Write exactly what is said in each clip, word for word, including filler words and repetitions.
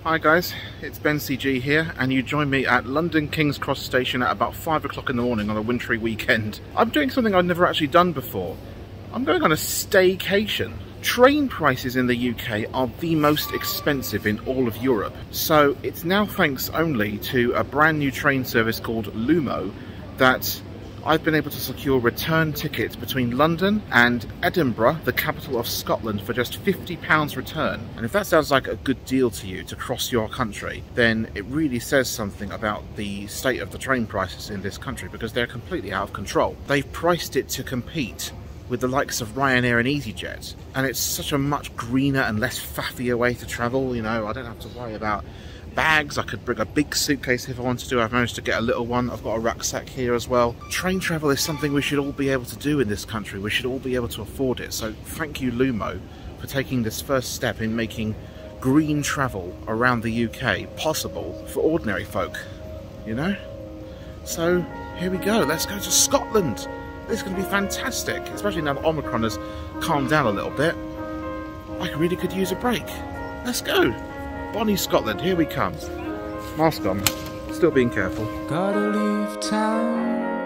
Hi guys, it's Ben C G here, and you join me at London King's Cross Station at about five o'clock in the morning on a wintry weekend. I'm doing something I've never actually done before. I'm going on a staycation. Train prices in the U K are the most expensive in all of Europe, so it's now thanks only to a brand new train service called Lumo that I've been able to secure return tickets between London and Edinburgh, the capital of Scotland, for just fifty pounds return. And if that sounds like a good deal to you to cross your country, then it really says something about the state of the train prices in this country, because they're completely out of control. They've priced it to compete with the likes of Ryanair and EasyJet, and it's such a much greener and less faffier way to travel. You know, I don't have to worry about bags. I could bring a big suitcase if I wanted to. I've managed to get a little one. I've got a rucksack here as well. Train travel is something we should all be able to do in this country. We should all be able to afford it. So thank you, Lumo, for taking this first step in making green travel around the U K possible for ordinary folk, you know? So here we go. Let's go to Scotland. This is going to be fantastic, especially now that Omicron has calmed down a little bit. I really could use a break. Let's go. Bonnie, Scotland, here we come. Mask on, still being careful. Gotta leave town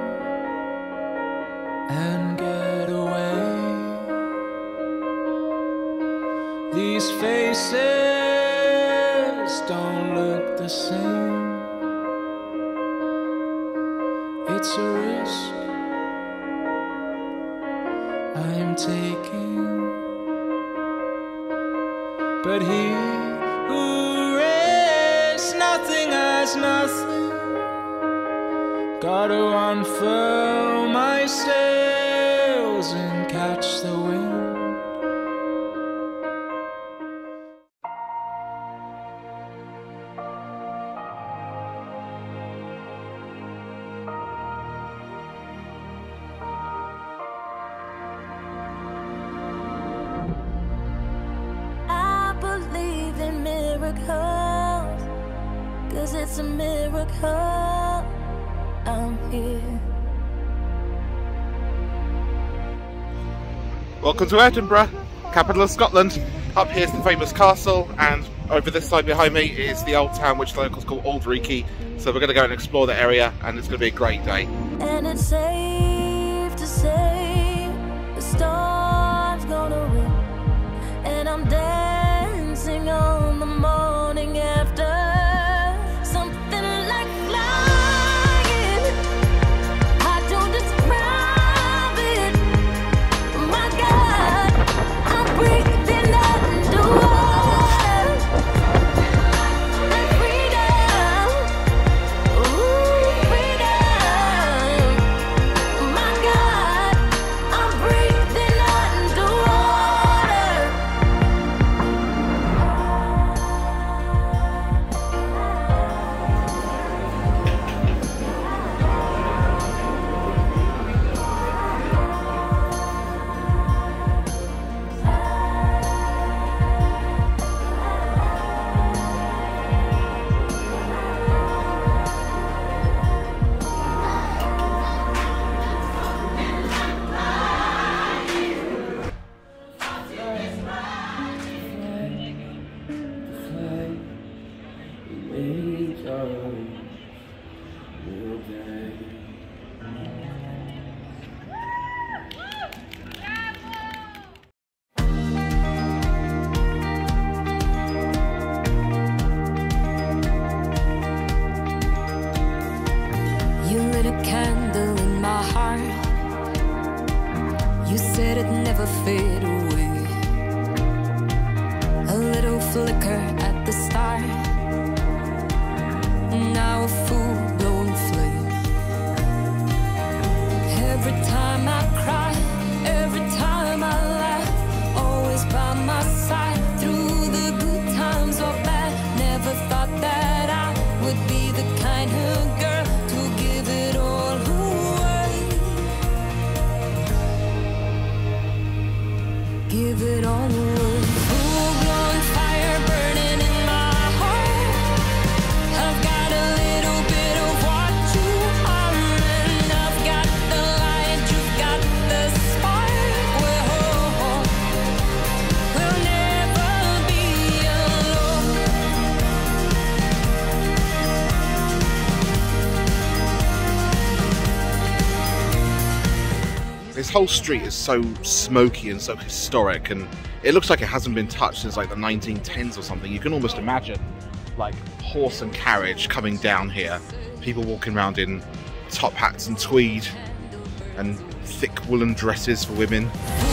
and get away. These faces don't look the same. It's a risk I'm taking, but here who risks nothing has nothing. Gotta unfurl my sails and catch the wind. Cause it's a miracle I'm here. Welcome to Edinburgh, capital of Scotland. Up here's the famous castle, and over this side behind me is the old town which the locals call Aldreekie. So we're going to go and explore the area, and it's going to be a great day. And it's safe to say the storm's gonna win, and I'm dancing on the morning after. Said it'd never fade away. A little flicker at the start, now a full-blown flame. Every time I cry, every time I laugh, always by my side through the good times or bad. Never thought that I would be the kind of girl to give it all away. Give it all away. Full-blown fire burning whole street is so smoky and so historic, and it looks like it hasn't been touched since like the nineteen tens or something. You can almost imagine like horse and carriage coming down here, people walking around in top hats and tweed and thick woolen dresses for women.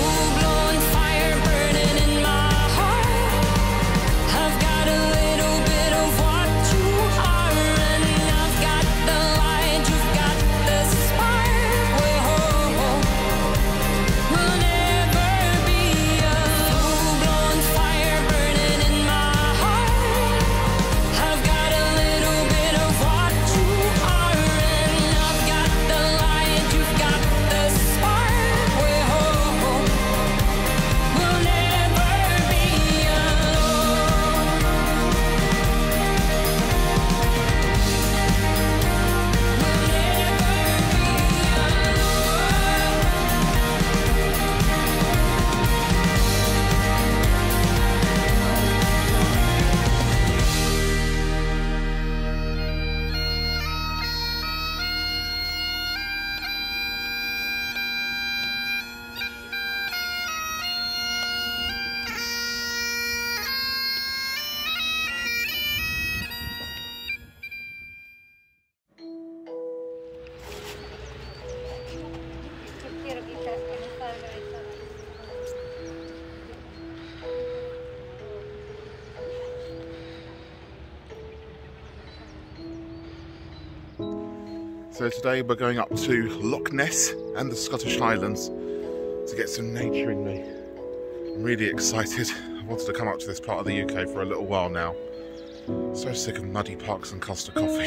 So today we're going up to Loch Ness and the Scottish Highlands to get some nature in me. I'm really excited. I wanted to come up to this part of the U K for a little while now. So sick of muddy parks and Costa coffee.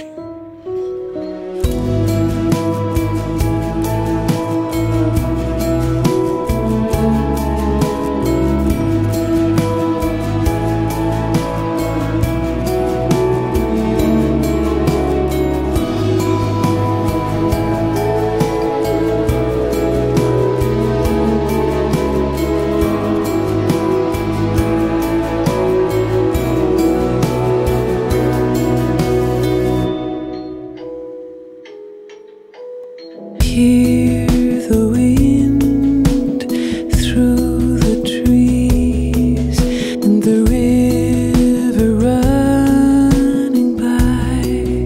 Hear the wind through the trees and the river running by,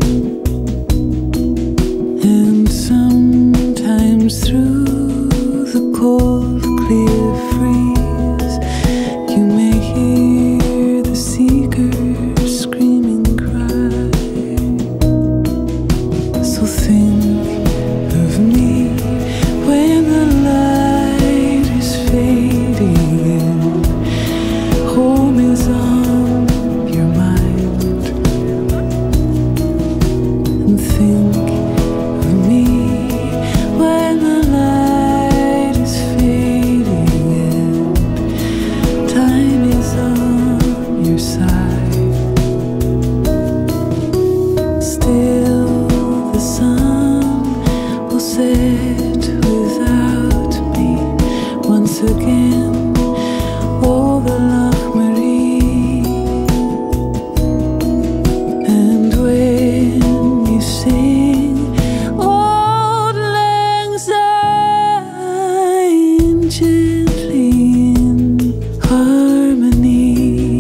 and sometimes through the cold clear freeze you may hear the seekers screaming cry. So think of me when the light is fading and home is on your mind, and think of me when the light is fading and time is on your side. Still the sun will set without me once again over Loch Marie, and when you sing Auld Lang Syne gently in harmony,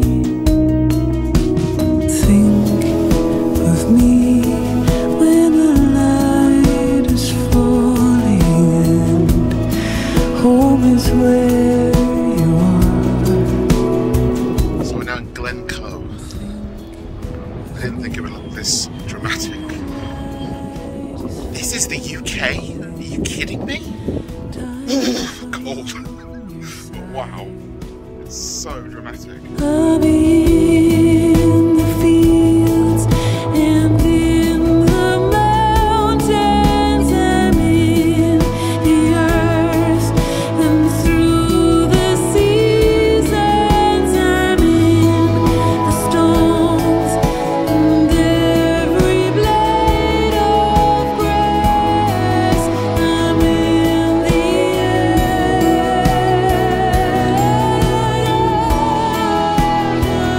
think of me when the light is falling and home is where you are. So we're now in Glencoe. I didn't think it would look this dramatic. This is the U K? Are you kidding me? Cold. Wow. It's so dramatic. I'll be in the fields and in the mountains, I'm in the earth and through the seasons, I'm in the stones and every blade of grass, I'm in the air.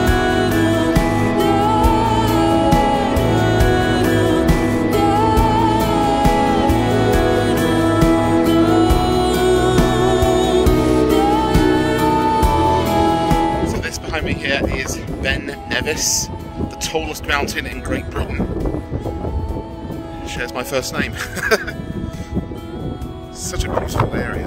behind me here is Ben Nevis, the tallest mountain in Great Britain. It shares my first name. Such a beautiful area.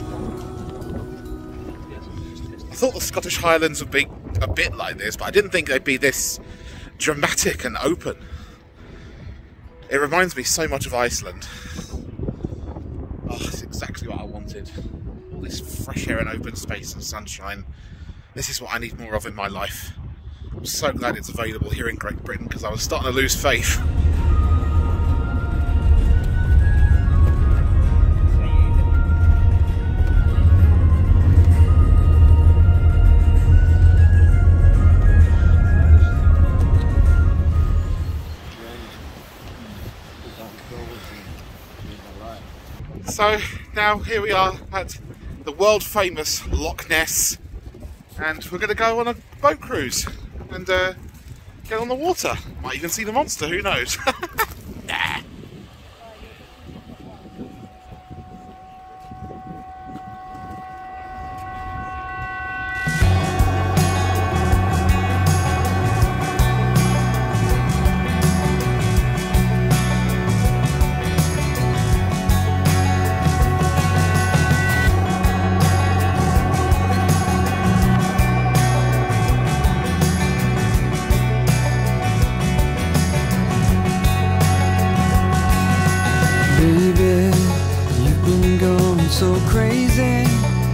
I thought the Scottish Highlands would be a bit like this, but I didn't think they'd be this dramatic and open. It reminds me so much of Iceland. Oh, it's exactly what I wanted. All this fresh air and open space and sunshine. This is what I need more of in my life. I'm so glad it's available here in Great Britain because I was starting to lose faith. So now here we are at the world famous Loch Ness, and we're going to go on a boat cruise and uh, get on the water. Might even see the monster, who knows? Nah. So crazy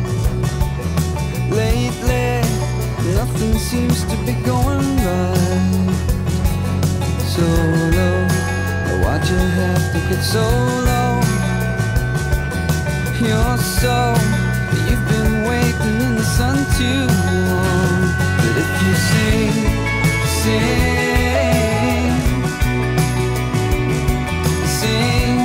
lately, nothing seems to be going right. So low, why'd you have to get so low? You're so, you've been waiting in the sun too long. But if you sing, sing, sing,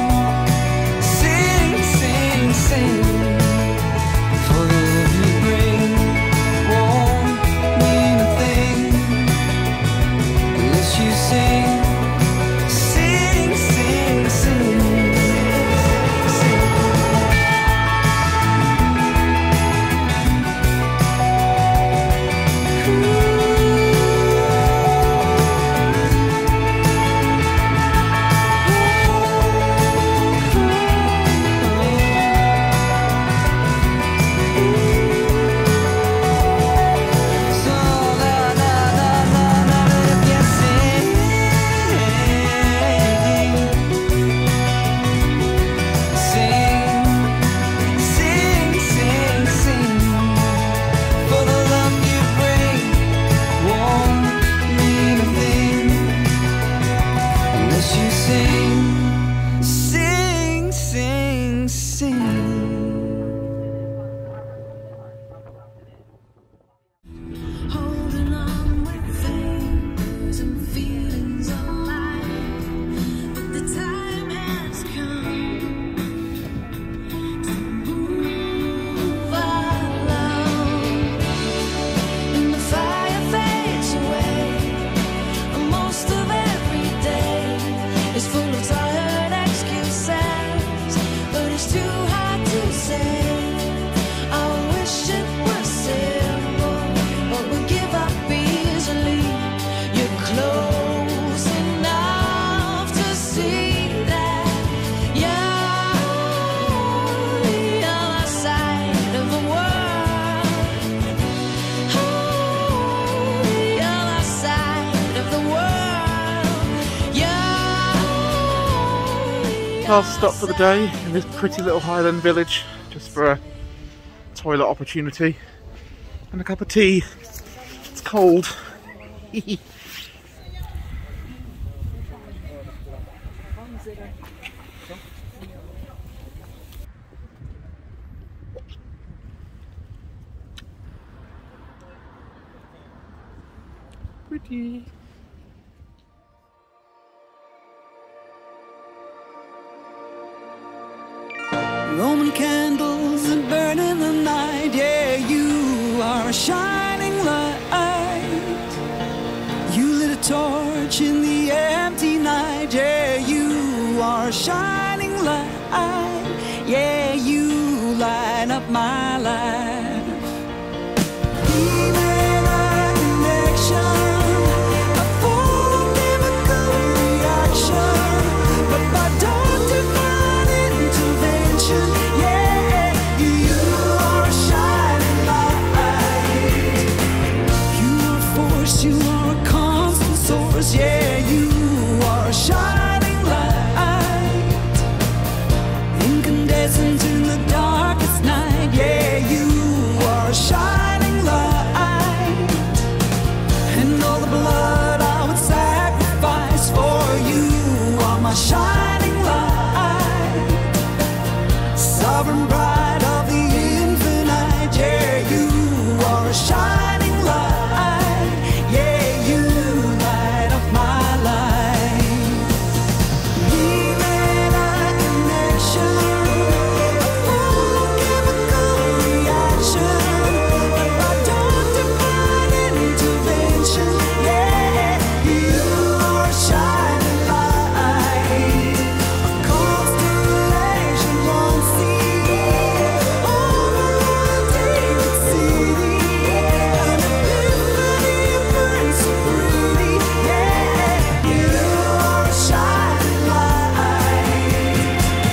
sing, for the love you bring won't mean a thing unless you sing, sing, sing, sing, sing. Last stop for the day in this pretty little Highland village, just for a toilet opportunity and a cup of tea. It's cold. Pretty. Roman candles that burn in the night. Yeah, you are a shining light. You lit a torch in the empty night. Yeah, you are a shining light. Yeah, you light up my life. Even I course you are a constant source. Yeah, you are a shining light, incandescent in the darkest night. Yeah, you are a shining light, and all the blood I would sacrifice for you are my shining light, sovereign bride of the infinite. Yeah, you are a shining light. Yeah, you light up my life. We made a connection, a full chemical reaction, but by dawn divine intervention. Yeah, you are a shining light, a constellation won't see over David City, an epiphany burns so fruity. Yeah, you are a shining light.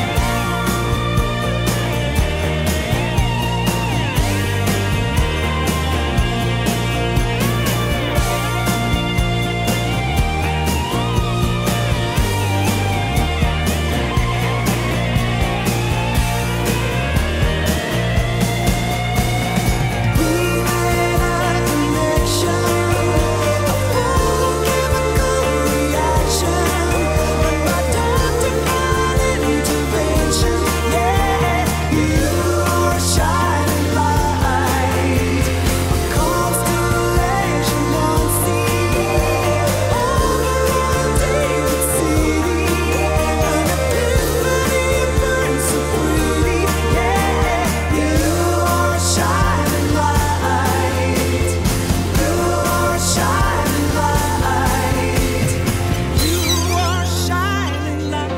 We made a connection, a full chemical reaction, but by dawn divine intervention. Yeah, you are a shining light, a constellation won't see over David City, an epiphany burns so fruity. Yeah, you are a shining light, you are a shining light, you are a shining light.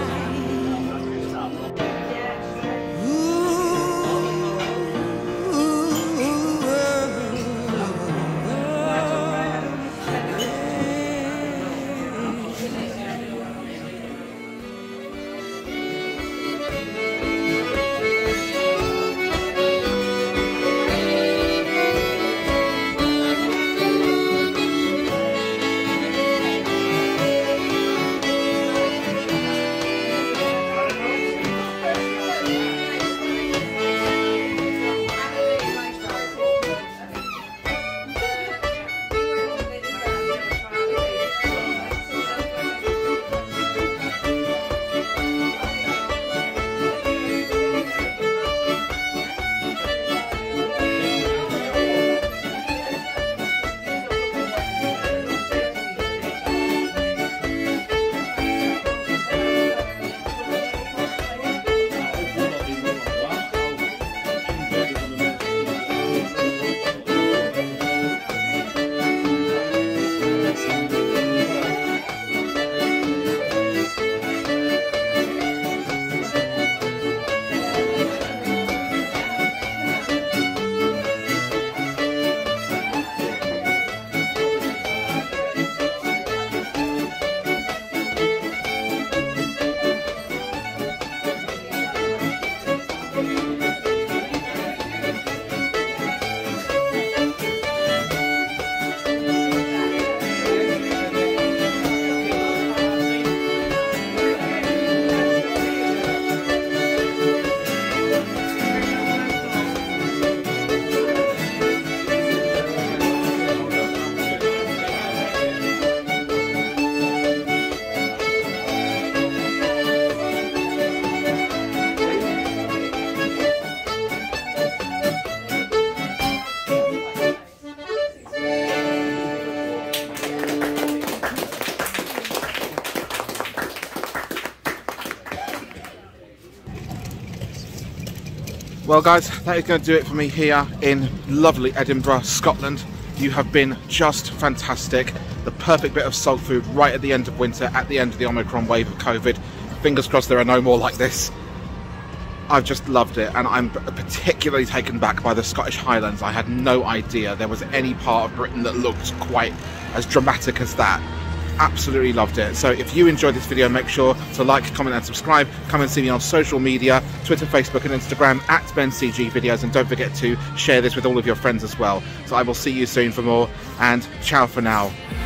Well guys, that is going to do it for me here in lovely Edinburgh, Scotland. You have been just fantastic. The perfect bit of salt food right at the end of winter, at the end of the Omicron wave of COVID. Fingers crossed there are no more like this. I've just loved it, and I'm particularly taken back by the Scottish Highlands. I had no idea there was any part of Britain that looked quite as dramatic as that. absolutely loved it. So if you enjoyed this video, make sure to like, comment and subscribe. Come and see me on social media, Twitter, Facebook and Instagram at BenCG Videos, and don't forget to share this with all of your friends as well. So I will see you soon for more, and ciao for now.